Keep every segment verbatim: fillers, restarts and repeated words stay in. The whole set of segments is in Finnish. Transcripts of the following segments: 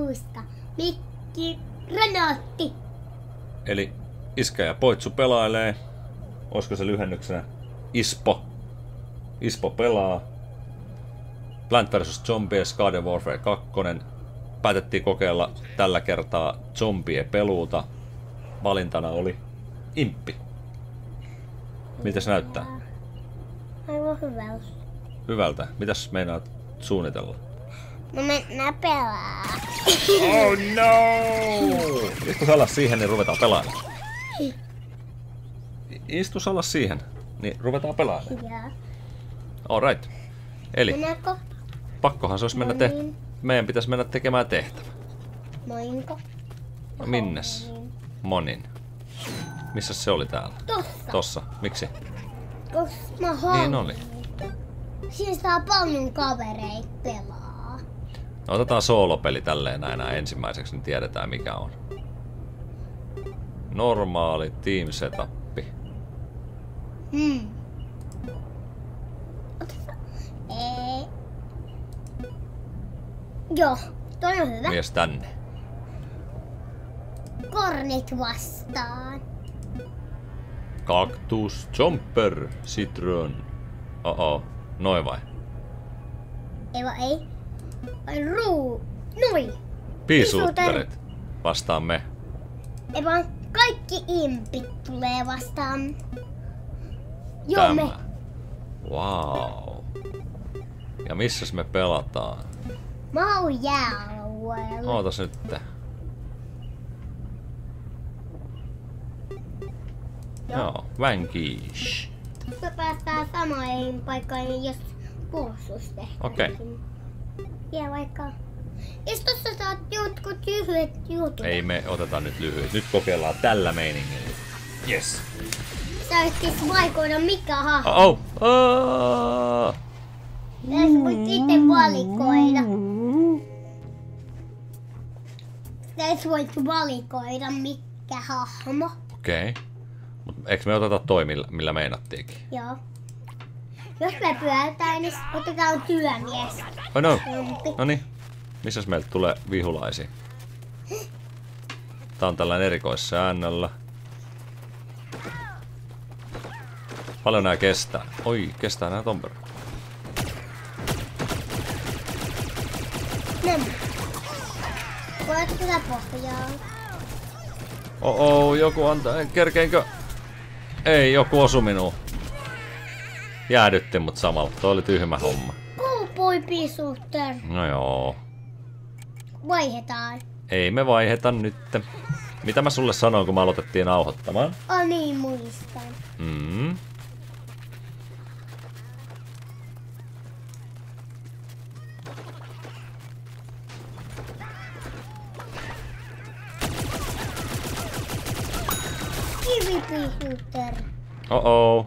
Puska. Mikki. Granaatti. Eli Iskä ja Poitsu pelailee. Olisiko se lyhennyksenä? Ispo. Ispo pelaa. Plant versus. Zombies Garden Warfare kaksi. Päätettiin kokeilla tällä kertaa zombie peluuta. Valintana oli Imppi. Miltä se näyttää? Aivan hyvältä. Hyvältä. Mitäs meinaat suunnitella? No mennään pelaa. Oh no! Istus alas siihen, niin ruvetaan pelaamaan. Istus alas siihen, niin ruvetaan pelaamaan. Joo. Alright. Eli Mennäänkö? pakkohan se olisi mennä te... Meidän pitäisi mennä tekemään tehtävä. Moinko? No minnes? Monin. Missä se oli täällä? Tossa. Tossa. Miksi? Koska mä haluan. Niin oli. Siinä saa paljon kavereita pelaa. No, otetaan soolopeli tälleen näin ensimmäiseksi, niin tiedetään mikä on. Normaali team setappi. Hmm. Oteta. Ei. Joo, toi on hyvä. Mies tänne. Kornit vastaan. Cactus, Jumper, Citron. Oh-oh. Noin vai? Ei vaan ei. Vai ruu. Noi. Piisuutterit. Vastaan me. Ei vaan kaikki impit tulee vastaan. Joo Tämä. me. Wow. Ja missäs me pelataan? Mä oon jääalueella. Ootas nyt. Joo, Vanquish. Me päästään samaan paikkaan, jos puolustus tehdään. Okei. Ja vaikka... Jos tossa saat jotkut lyhyet jutut. Ei me oteta nyt lyhyet. Nyt kokeillaan tällä meiningillä. Yes. Sä voit vaikoida mikä hahmo. Oh, oh. Sä voit itse valikoida. Sä voit valikoida mikä hahmo. Okei. Okay. Mut eikö me oteta toi, millä, millä meinattiinkin? Joo. Jos me pyörätään, niin otetaan työmies. Oh no. Jompi. Noniin. Missäs meiltä tulee vihulaisia? Tää on tällainen erikoissäännöllä. Paljon nää kestää. Oi, kestää nää ton verran. Nämä. Voit tätä pohjaa. Oh, oh, joku antaa. Kerkeinkö? Ei, joku osu minuun. Jäädytti mut samalla. Toi oli tyhmä homma. Kuupui pisuutter. No joo. Vaihdetaan. Ei me vaiheta nyt. Mitä mä sulle sanoin, kun me aloitettiin nauhoittamaan? Oh niin, muistan. Mm. Kivipisuutter. Oh oh.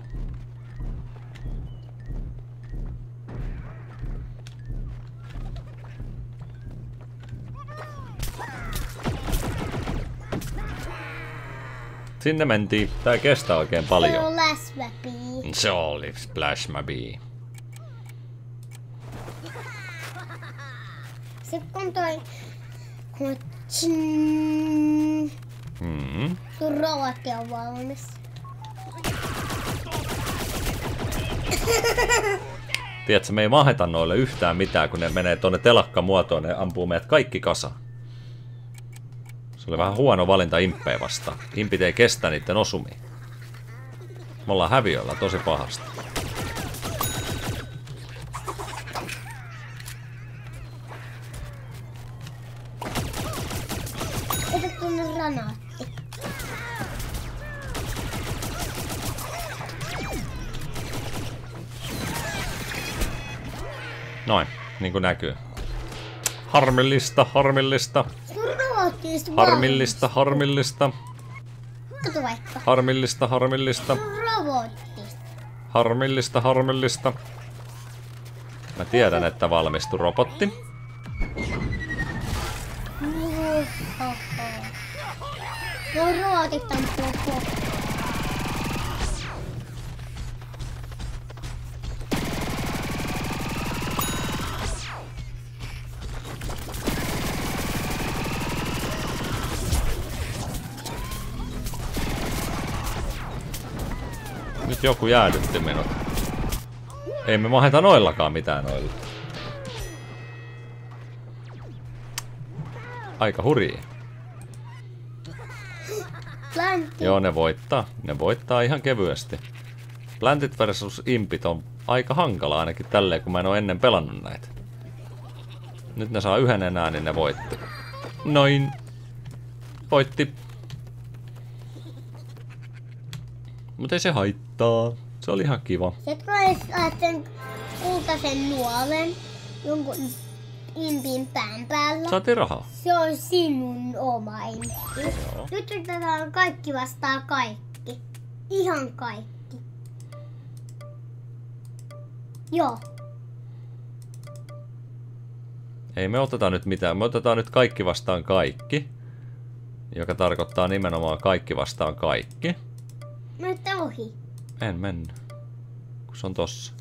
Sinne mentiin. Tää kestää oikein Se paljon. on läsväpii. Se oli Splash Mabi. Se kun toi... Kun tsin... Mm. Sun robotti on valmis. Tiedätkö, me ei maheta noille yhtään mitään, kun ne menee tonne telakkamuotoon, ne ampuu meidät kaikki kasa. Se oli vähän huono valinta imppejä vastaan. Impit ei kestä niiden osumia. Me ollaan häviöllä tosi pahasti. Ota tunne granaatti. Noin, niin kuin näkyy. Harmillista, harmillista. Sun robotti on valmis. Harmillista, harmillista. Kato vaikka. Harmillista, harmillista. Sun robotti. Harmillista, harmillista. Mä tiedän, että valmistui robotti. No robotit ampuu kohta. Joku jäädytti minut. Ei me maheta noillakaan mitään noilla. Aika hurjia. Plantti. Joo, ne voittaa. Ne voittaa ihan kevyesti. Plantit versus Impit on aika hankala ainakin tälleen, kun mä en oo ennen pelannut näitä. Nyt ne saa yhden enää, niin ne voitti. Noin. Voitti. Mut ei se haittaa. Se oli ihan kiva. Se tulee sen kultaisen nuolen jonkun impin pään päällä. Saatiin rahaa. Se on sinun oma impi. Joo. Nyt yritetään kaikki vastaa kaikki. Ihan kaikki. Joo. Ei me oteta nyt mitään. Me otetaan nyt kaikki vastaan kaikki. Joka tarkoittaa nimenomaan kaikki vastaan kaikki. Nyt ohi. En mennyt. Kun se on tossa.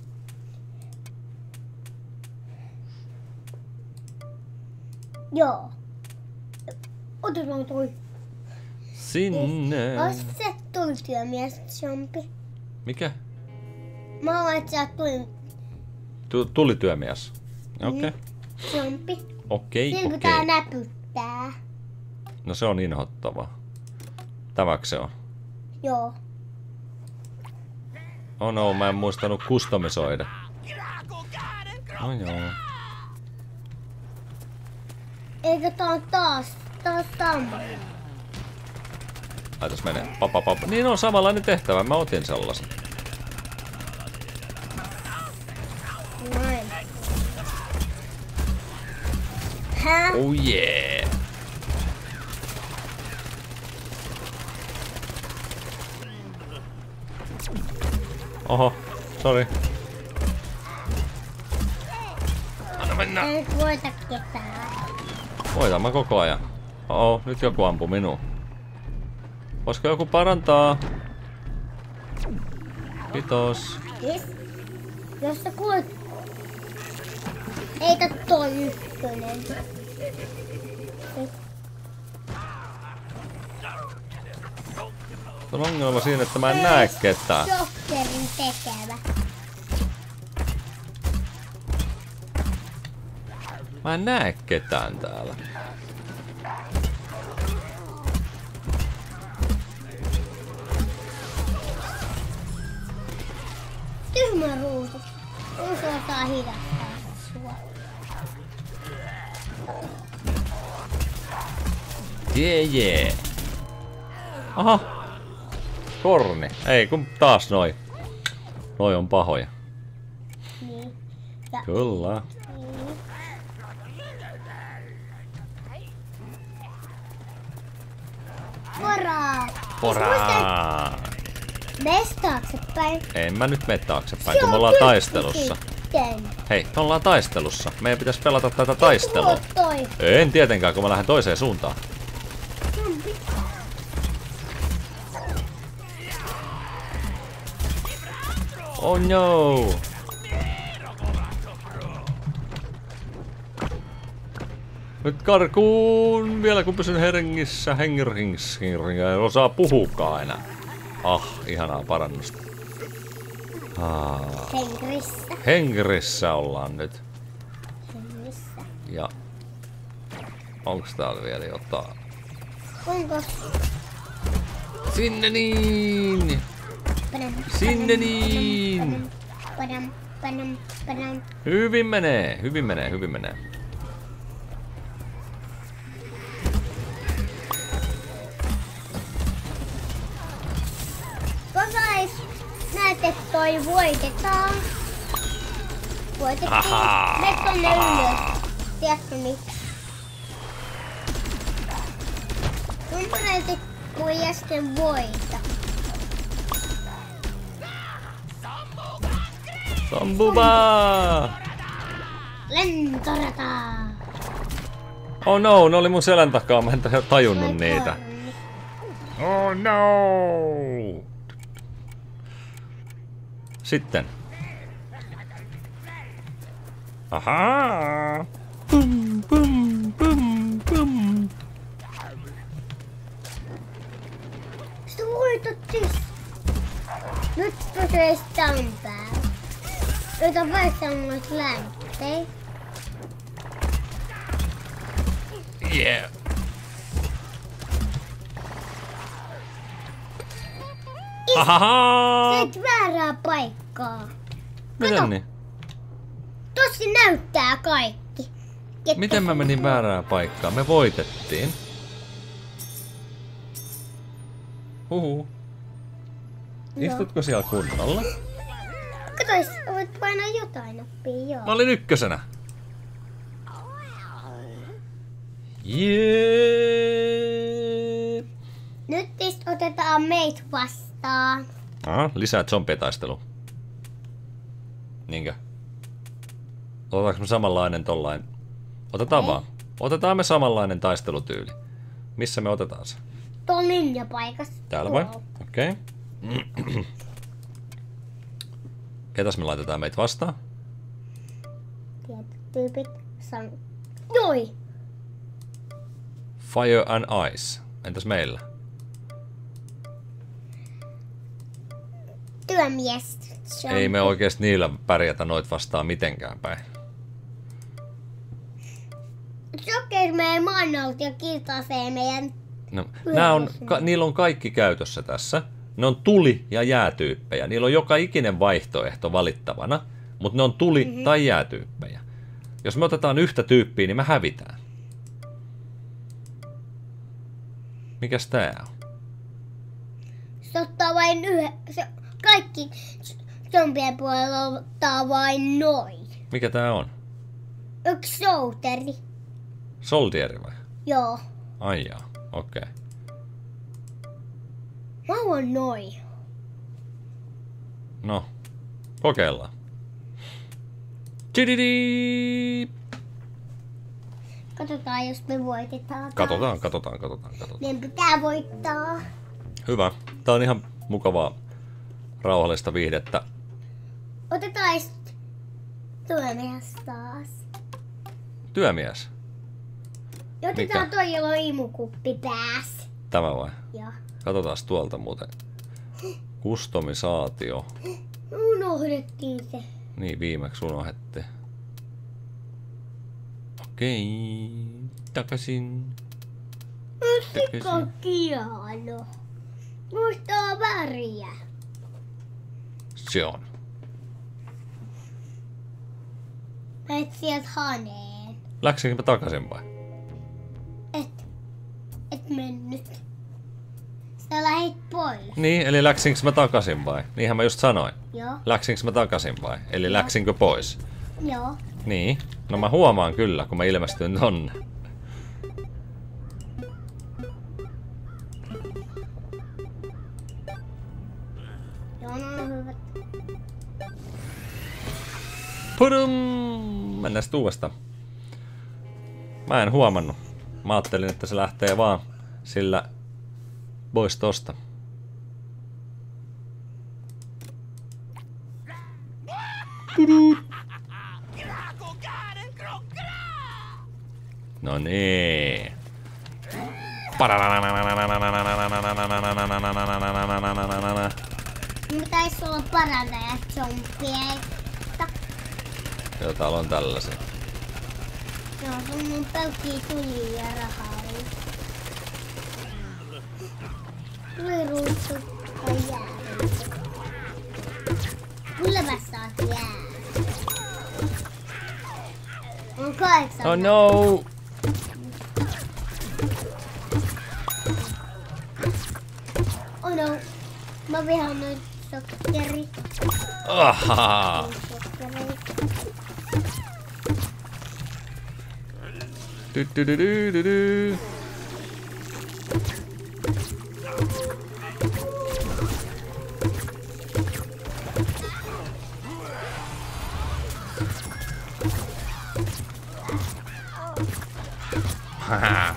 Joo. Otetaan toi. Sinne. Olis se tulityömies jompi. Mikä? Mä haluan, että sieltä tuli Tu- tulityömies. Okei. Okay. jompi. Okei, Siinä okei. pitää näpyttää. No se on inhottavaa. Tämäks se on? Joo. Oh no, mä en muistanut kustomisoida. No joo. Eikö tää on taas, taas sama? Laitas menee. Papa, papa. Niin on samanlainen tehtävä. Mä otin sellaisen. Näin. Hä? Oh yeah. Oho, sorry. Anna mennä. Ei nyt voita ketään. Voitan mä koko ajan. Oo, nyt joku ampui minua. Voisiko joku parantaa? Kiitos. Yes. Jos sä kuulet... Heitä toi ykkönen. On ongelma siinä, että mä en näe ketään. Sokkerin tekevä. Mä en näe ketään täällä. Tyhmä ruusu. Ruusu osaa hidastaa sua. Jee yeah, jee. Yeah. Aha. Korni. Ei kun taas noi. Noi on pahoja. Niin. Ja Kyllä. niin. Poraa! Poraa. Mees taaksepäin. En mä nyt mene taaksepäin, kun me ollaan taistelussa. Sitten. Hei, me ollaan taistelussa. Meidän pitäisi pelata tätä taistelua. Toi. En tietenkään, kun mä lähden toiseen suuntaan. Oh no! Nyt karkuun vielä kun pysyn hengissä, hengissä, en osaa puhukaan enää. Ah, ihanaa parannusta. Ah. Hengrissä. Hengrissä ollaan nyt. Hengrissä. Ja onks täällä vielä jotain? Onko? Sinne niin! Padam, Sinne padam, niin! Padam, padam, padam. Hyvin menee, hyvin menee, hyvin menee. Kosais näet, että toi voitetaan. Voitettiin. Ahaa. Mene tonne ylös. Tiedätkö miksi? Kumppaneilta voi äsken voita. Sambuba! Lentorata! Oh no, ne oli mun selän takaa, mä en tajunnut niitä. Oh no! Sitten. Ahaa! Pum, pum, pum, pum. Sitä voitattis! Nyt pysyy tämän päällä. Ota vaikka noita lämpöjä. Yeah. Ahaha! Sä et väärää paikkaa. Miten niin? Tossi näyttää kaikki. Ketkä Miten mä menin väärään paikkaan? Me voitettiin. Huhu. Istutko siellä kunnolla? Katos, voit painaa jotain nappia, joo. Mä olin ykkösenä. Jee. Nyt tist otetaan meitä vastaan. Aha, lisää zombietaistelu. Niinkö? Otetaanko me samanlainen tollain? Otetaan Ei. vaan. Otetaan me samanlainen taistelutyyli. Missä me otetaan se? Tuolla linjapaikassa. Täällä vai? Tuolla. Okei. Okay. Ketäs me laitetaan meitä vastaan? Tietyt tyypit. San... Noi! Fire and Ice. Entäs meillä? Työmies. Se on- Ei me oikeesti niillä pärjätä noit vastaan mitenkään päin. Sokeis meidän maannolta ja kirtasee meidän... No, nää on, ka, niillä on kaikki käytössä tässä. Ne on tuli- ja jäätyyppejä. Niillä on joka ikinen vaihtoehto valittavana, mutta ne on tuli- mm-hmm. tai jäätyyppejä. Jos me otetaan yhtä tyyppiä, niin me hävitään. Mikäs tää on? Se ottaa vain yhden... Se... Kaikki zombien puolella ottaa vain noin. Mikä tää on? Yksi souteri. Soldieri vai? Joo. Ai jaa, okei. Okay. Mä oon noin. No, kokeillaan. Tididi! Katsotaan, jos me voitetaan. Katsotaan, katsotaan, katsotaan, katsotaan. Meidän pitää voittaa. Hyvä. Tää on ihan mukavaa, rauhallista viihdettä. Otetaan sit työmies taas. Työmies. Ja otetaan Mikä? toi, jolla on imukuppi päässä. Tämä vai? Joo. Katsotaan tuolta muuten. Kustomisaatio. Unohdettiin se. Niin, viimeksi unohdettiin. Okei. Takaisin. Sika kiano. Muistaa väriä. Se on. Et sieltä haneen. Läksinkö mä takaisin vai? Et. Et mennyt. Sä lähit pois. Niin, eli läksinkö mä takaisin vai? Niinhän mä just sanoin. Joo. Läksinkö mä takaisin vai? Eli läksinkö pois? Joo. Niin. No mä huomaan kyllä, kun mä ilmestyn tonne. Joo, no hyvät. Pudum! Mennään sitten uudestaan. Mä en huomannut. Mä ajattelin, että se lähtee vaan sillä pois tosta. No niin. Pitäis olla parantajat zombieita. Joo, täällä on tällaisia. Joo, sun on pelkkiä tulia ja rahaa. Tuli ruuttu tai jää. Kyllä mä saat jää. On kahdeksan. Oh no! Oh no. Mä vihaan noit sokkeri. Ahaa! Du, du, du, du, du, du. Haha.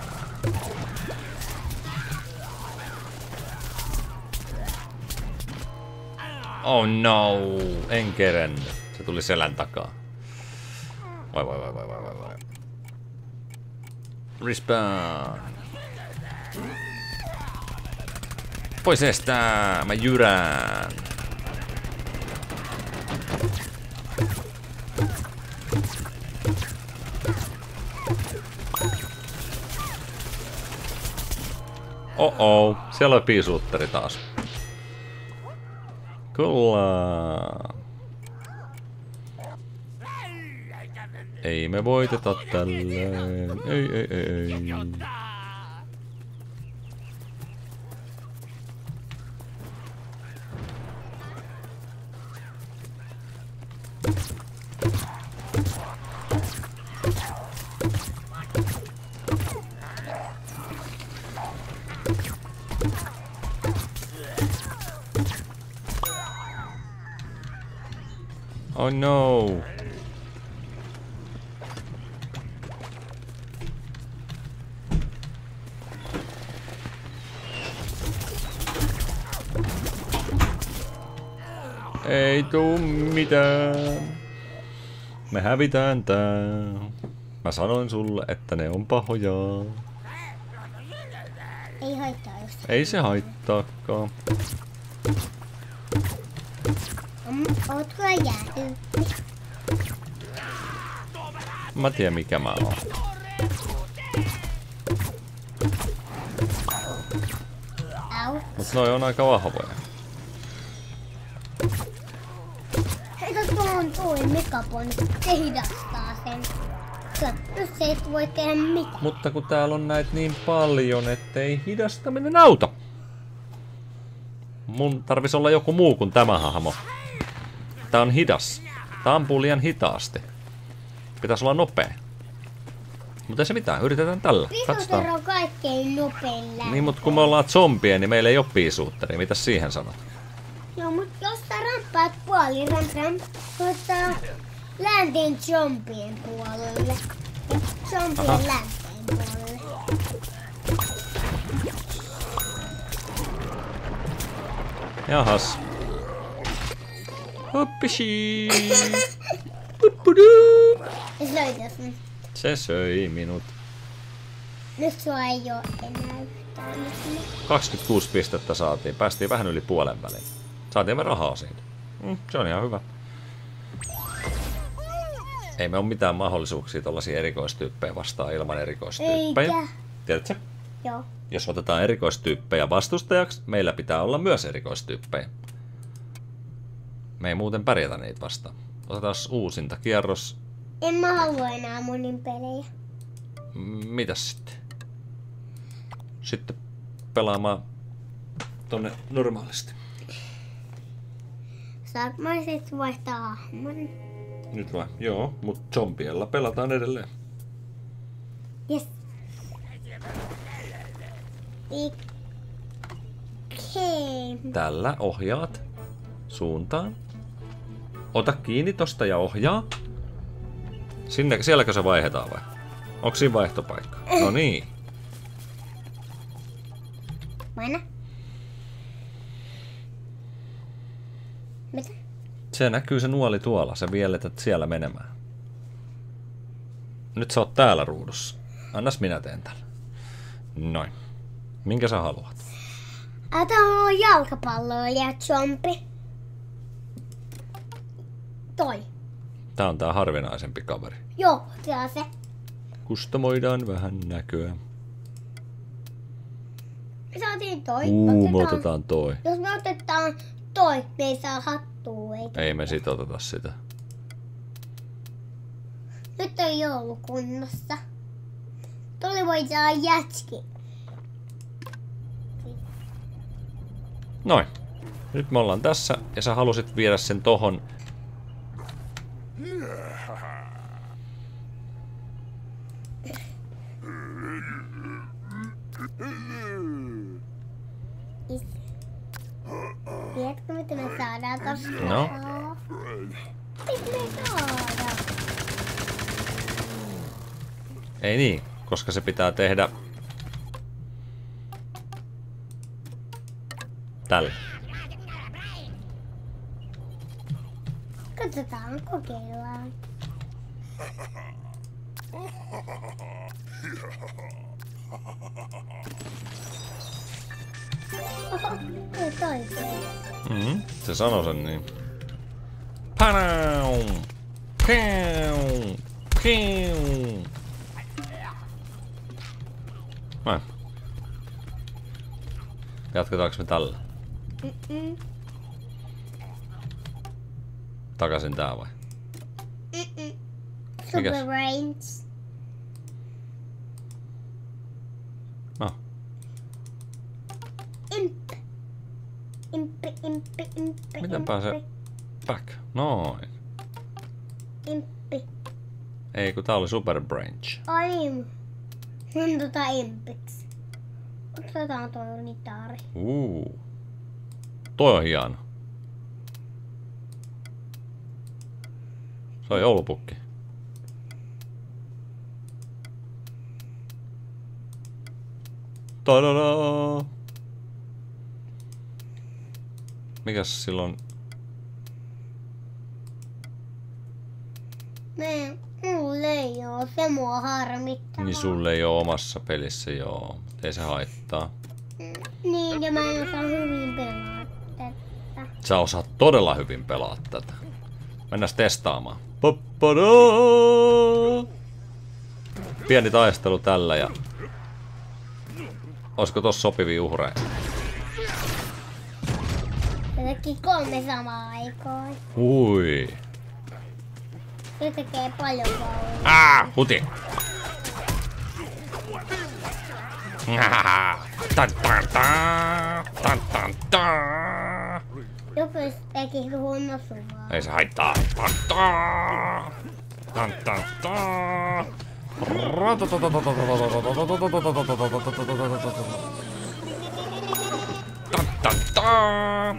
Oh no, en kerennyt. Se tuli selän takaa. Vai vai vai vai vai vai vai. Respawn. Pois estää! Mä jyrään! Oh-oh, siellä on piisuutteri taas. Kyllä. Ei me voiteta tälleen. Ei, ei, ei, ei. Oh no. Ei tuu mitään. Me hävitään tää. Mä sanoin sulle, että ne on pahoja. Ei haittaa jos... Ei se haittaakaan. Ootko jääty? Mä tiedän mikä mä oon. Au. Mut noi on aika vahvoja. Heitä tuohon tuo Megapon, se hidastaa sen. Jos se ei voi tehdä mitään. Mutta kun täällä on näitä niin paljon, ettei hidastaminen auta. Mun tarvis olla joku muu kuin tämä hahmo. Tää on hidas. Tää ampuu liian hitaasti. Pitäis olla nopea. Mutta ei se mitään, yritetään tällä. Piisuutteri on kaikkein nopein lähtö. Niin, mutta kun me ollaan zombie, niin meillä ei oo piisuutteri. Mitäs siihen sanot? Joo, mut jos sä ramppaat puoli, ram ram, mutta länteen zombien puolelle. Ja zombien Aha. länteen puolelle. Jahas. Hoppisi. Ja söitäs nyt. Se söi minut. Nyt sua ei oo enää yhtään. kaksikymmentäkuusi pistettä saatiin. Päästiin vähän yli puolen väliin. Saatiin me rahaa siitä. Mm, se on ihan hyvä. Ei me ole mitään mahdollisuuksia tollasia erikoistyyppejä vastaan ilman erikoistyyppejä. Eikä. Tiedätkö? Joo. Jos otetaan erikoistyyppejä vastustajaksi, meillä pitää olla myös erikoistyyppejä. Me ei muuten pärjätä niitä vastaan. Otetaan uusinta kierros. En mä halua enää monin pelejä. M- Mitäs sitten? Sitten pelaamaan tonne normaalisti. Saanko mä sit vaihtaa hahmon? Nyt vai? Joo, mut zombiella pelataan edelleen. Yes. Okei. Tällä ohjaat suuntaan. Ota kiinni tosta ja ohjaa. Sinne, sielläkö se vaihdetaan vai? Onko siinä vaihtopaikka? No niin. Maina. Mitä? Se näkyy se nuoli tuolla. Sä vielletät siellä menemään. Nyt sä oot täällä ruudussa. Annas minä teen tällä. Noin. Minkä sä haluat? Tää on jalkapalloilija zombi. Toi. Tää on tää harvinaisempi kaveri. Joo, tää on se. Kustomoidaan vähän näköä. Me saatiin toi. Uu, me otetaan toi. Jos me otetaan toi, me ei saa hattua eikä. Ei me sit oteta sitä. Nyt ei ollut kunnossa. Tuli voi saada jätski. Noin. Nyt me ollaan tässä ja sä halusit viedä sen tohon. Tiedätkö mitä me saadaan tosta? No. Mitä me saadaan? Ei niin, koska se pitää tehdä tällä. Katsotaan, kokeillaan. Oho, ei toiseen. Mm-hmm. Se sanoi sen niin. Panau! Piu! Piu! Näin. Jatketaanko me tällä? Mm-mm. Takaisin tää vai? Mm-mm. Mikäs? Super Range. No. Imp. Impi, impi, impi. Miten impi. pääsee back? Noin. Impi. Ei kun tää oli Super Branch. Ai. Sen tota impiksi. Otetaan toi unitaari. Uu. Toi on hieno. Se on joulupukki. Tadada! Mikäs silloin? Me, mulle ei oo, se mua harmittaa. Niin sulle ei oo omassa pelissä, joo. Ei se haittaa. Niin, ja mä en osaa hyvin pelata tätä. Sä osaat todella hyvin pelaa tätä. Mennään testaamaan. Pappada! Pieni taistelu tällä ja... Olisiko tossa sopivia uhreja? Se teki kolme samaa aikaa. Ui. Se tekee paljon kauan. Ah, huti! Tan tan tan tan tan tan. Joku teki huono suvaa. Ei se haittaa. Tan tan tan tan tan. Tan tan tan.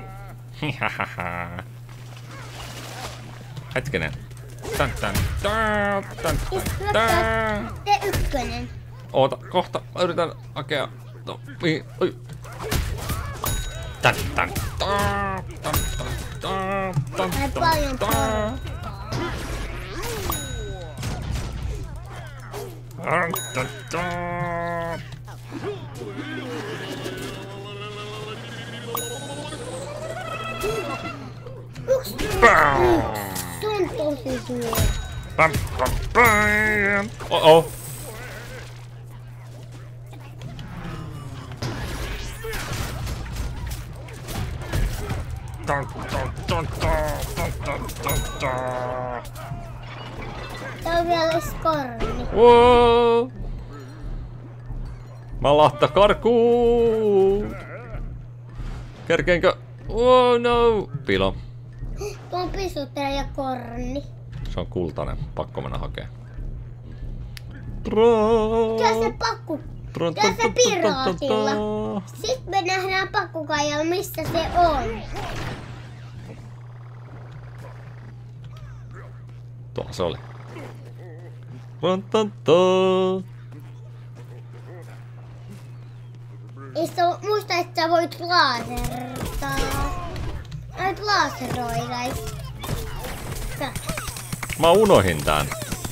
Hetkinen. Tan tan tan tan tan tan. Te ykkönen. Oota, kohta. Mä yritän hakea. No, mihin? Oi. Tan tan tan tan tan tan tan Tai tan paljon tan. porukkaa. Tan tan tan. Se on tosi suuri. Pam pam pam. Oh oh. Tan tan tan tan tan tan tan. Tää on vielä skorni. Wow. Malahta karkuun. Kerkeenkö? Oh no. Pilo. Tuo on pisuttelija korni. Se on kultainen. Pakko mennä hakee. Tää se pakku. Tää se piraatilla. Sitten me nähdään pakkukaijalla, missä se on. Tuolla se oli. Rantanta. Ei se oo, muista, että sä voit laasertaa. Voit laaseroida. Tää. Mä unohin tän.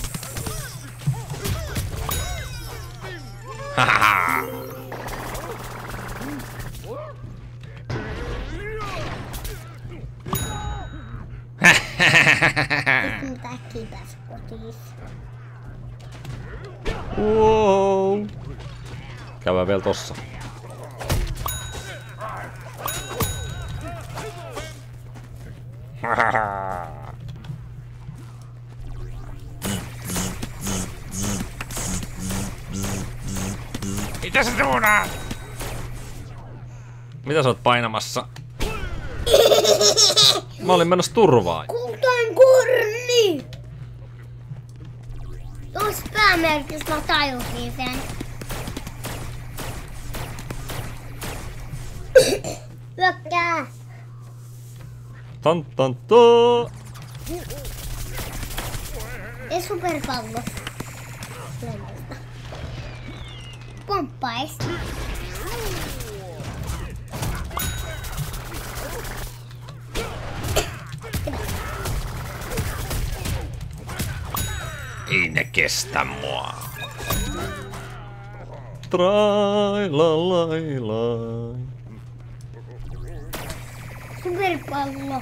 Hahaha. Mitä kipäs kotiin. Wow. Käydään vielä tossa. Mitä sä tuunaat? Mitä sä oot painamassa? Mä olin menossa turvaan. Kultainen korni! Tuossa päämerkissä mä tajusin sen. Hyökkää! Tan tan tan. Ja superpallo. Lennosta. Pomppais. Ei ne kestä mua. Trai la lai lai. Superpallo.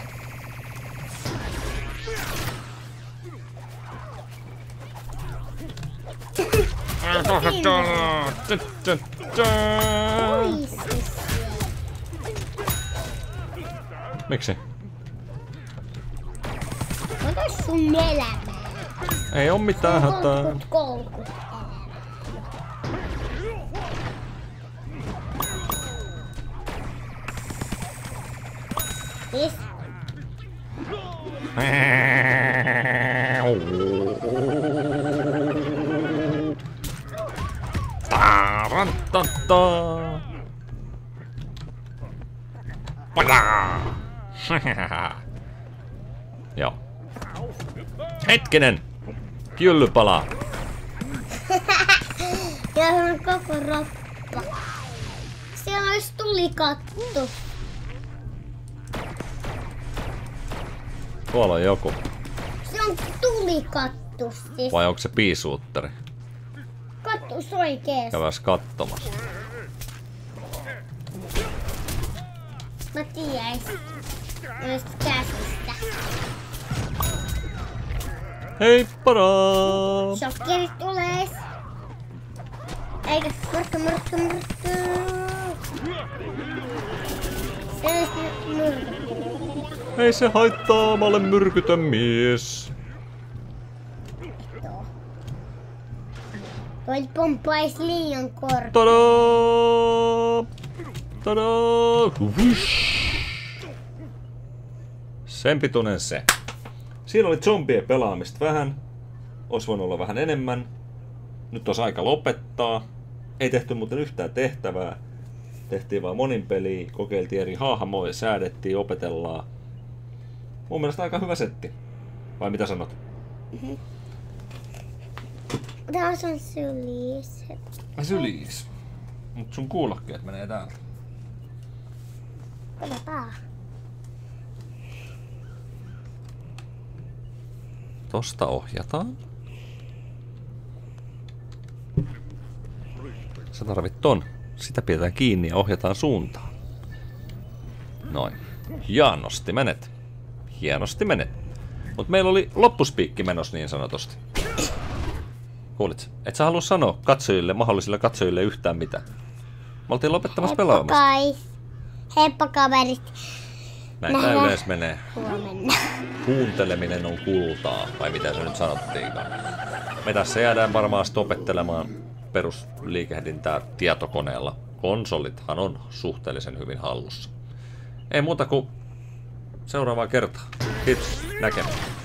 Oi se siellä. Miksi? Ota sun elämää. Ei oo mitään hätää. Koukut, koukut. Yes. Tarantata. Padaa. Joo. Hetkinen. Kylly palaa. Ja on koko roppa. Siellä olisi tulikattu. Tuolla on joku. Se on tulikattu siis. Vai onko se piisuutteri? Kattus oikeesti. Käväs katsomassa. Mä tiedäis. Noista käsistä. Hei paraa! Shokkerit tulees. Eikä myrkky, myrkky, myrkky. Se olisi myrkky. Ei se haittaa, mä olen myrkytön mies. Joo. Toi pomppais liian korkealle. Tadaa! Tadaa! Hush. Sen pituinen se. Siinä oli zombien pelaamista vähän. Ois voinut olla vähän enemmän. Nyt olisi aika lopettaa. Ei tehty muuten yhtään tehtävää. Tehtiin vaan monin peliä, kokeiltiin eri hahmoja, säädettiin, opetellaan. Mun mielestä aika hyvä setti. Vai mitä sanot? Mm-hmm. Taas on syliiset. Syliis. Mut sun kuulokkeet menee täältä. Katsotaan. Tosta ohjataan. Sä tarvit ton. Sitä pidetään kiinni ja ohjataan suuntaan. Noin. Hienosti menet. Hienosti menet. Mut meillä oli loppuspiikki menossa niin sanotusti. Kuulit? Et sä halua sanoa katsojille, mahdollisille katsojille yhtään mitään. Me oltiin lopettamassa pelaamista. Kai. Heippa kaverit. Näin tää yleensä menee. Huomenna. Kuunteleminen on kultaa, vai mitä se nyt sanottiinkaan. Me tässä jäädään varmaan opettelemaan perusliikehdintää tietokoneella. Konsolithan on suhteellisen hyvin hallussa. Ei muuta kuin seuraavaa kertaa. Kiitos. Näkemiin.